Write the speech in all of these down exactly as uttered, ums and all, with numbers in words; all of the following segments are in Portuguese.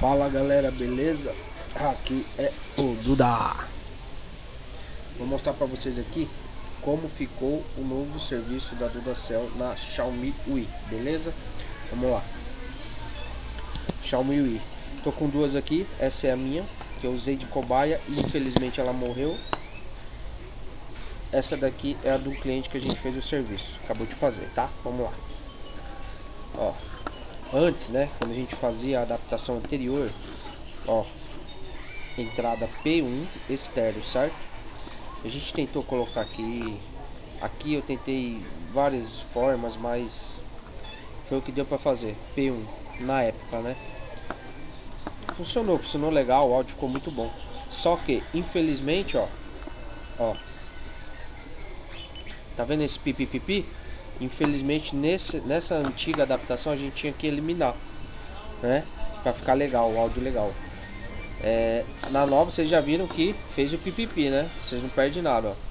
Fala galera, beleza? Aqui é o Duda. Vou mostrar pra vocês aqui como ficou o novo serviço da Dudacell na Xiaomi UI, beleza? Vamos lá. Xiaomi UI. Tô com duas aqui, essa é a minha, que eu usei de cobaia e infelizmente ela morreu. Essa daqui é a do cliente que a gente fez o serviço, acabou de fazer, tá? Vamos lá. Ó, antes, né, quando a gente fazia a adaptação anterior, ó, entrada P um estéreo, certo? A gente tentou colocar aqui, aqui eu tentei várias formas, mas foi o que deu pra fazer. P um na época, né? Funcionou, funcionou legal, o áudio ficou muito bom. Só que, infelizmente, ó, ó, tá vendo esse pipipipi? Infelizmente, nesse, nessa antiga adaptação a gente tinha que eliminar, né? Pra ficar legal, o áudio legal. É, na nova vocês já viram que fez o pipipi, né? Vocês não perdem nada, ó.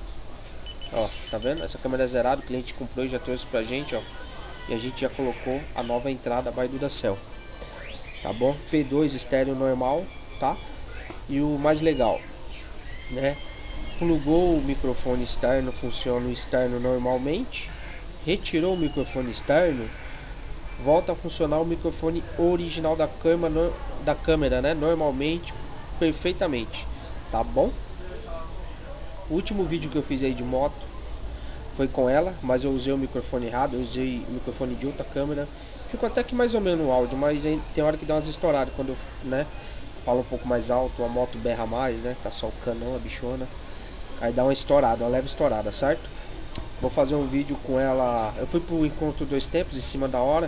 Ó, tá vendo? Essa câmera é zerada, o cliente comprou e já trouxe pra gente, ó. E a gente já colocou a nova entrada by Dudacell. Tá bom? P dois estéreo normal, tá? E o mais legal, né? Plugou o microfone externo, funciona o externo normalmente. Retirou o microfone externo, volta a funcionar o microfone original da câmera, da câmera, né? Normalmente, perfeitamente, tá bom? O último vídeo que eu fiz aí de moto foi com ela, mas eu usei o microfone errado, eu usei o microfone de outra câmera. Ficou até que mais ou menos o áudio, mas tem hora que dá umas estouradas quando eu, né, falo um pouco mais alto, a moto berra mais, né? Tá só o canão, a bichona. Aí dá uma estourada, uma leve estourada, certo? Vou fazer um vídeo com ela. Eu fui pro encontro dois tempos em cima da hora,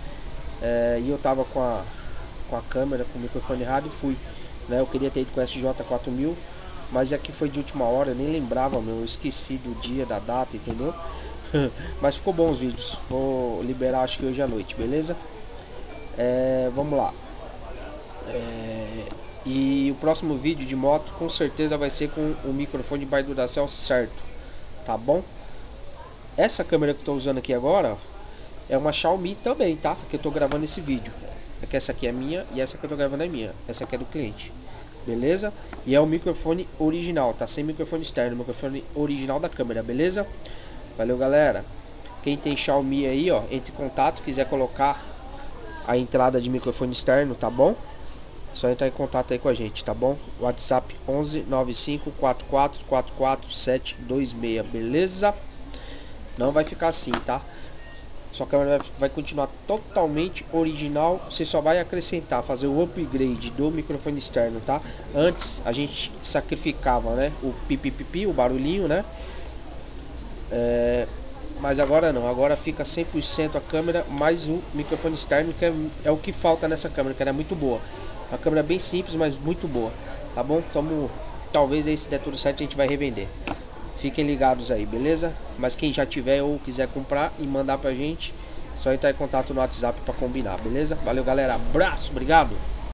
é, e eu tava com a com a câmera, com o microfone errado e fui, né? Eu queria ter ido com a S J quatro mil, mas aqui foi de última hora, eu nem lembrava, meu, eu esqueci do dia, da data, entendeu? Mas ficou bom os vídeos. Vou liberar acho que hoje à noite, beleza? É, vamos lá. É, e o próximo vídeo de moto com certeza vai ser com o microfone by Dudacell certo, tá bom? Essa câmera que eu tô usando aqui agora, ó, é uma Xiaomi também, tá? Que eu tô gravando esse vídeo. É que essa aqui é minha e essa que eu tô gravando é minha. Essa aqui é do cliente, beleza? E é o microfone original, tá? Sem microfone externo, microfone original da câmera, beleza? Valeu, galera. Quem tem Xiaomi aí, ó, entre em contato, quiser colocar a entrada de microfone externo, tá bom? Só entrar em contato aí com a gente, tá bom? WhatsApp onze nove cinco quatro quatro quatro quatro sete dois seis, beleza? Não vai ficar assim, tá? Sua câmera vai continuar totalmente original. Você só vai acrescentar, fazer o upgrade do microfone externo, tá? Antes a gente sacrificava, né, o pipipipi, o barulhinho, né? É, mas agora não, agora fica cem por cento a câmera mais o microfone externo, que é, é o que falta nessa câmera, que ela é muito boa. Uma câmera bem simples, mas muito boa, tá bom? Então, talvez aí, se der tudo certo, a gente vai revender. Fiquem ligados aí, beleza? Mas quem já tiver ou quiser comprar e mandar pra gente, só entrar em contato no WhatsApp pra combinar, beleza? Valeu, galera, abraço, obrigado!